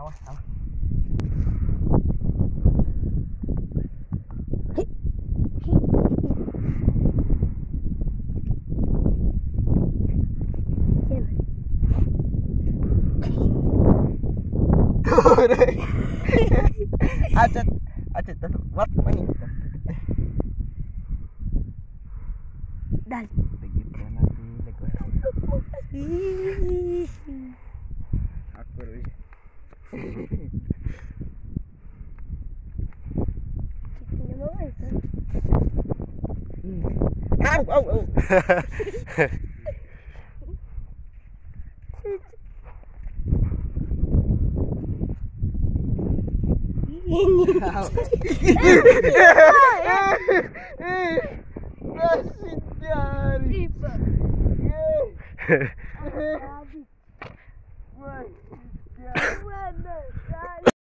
Awas, awas. Acet, acet, what main? Dan. Begitu nanti lego. Aku harus. Kita mau apa? Au, au, au. Masih dari. Mana?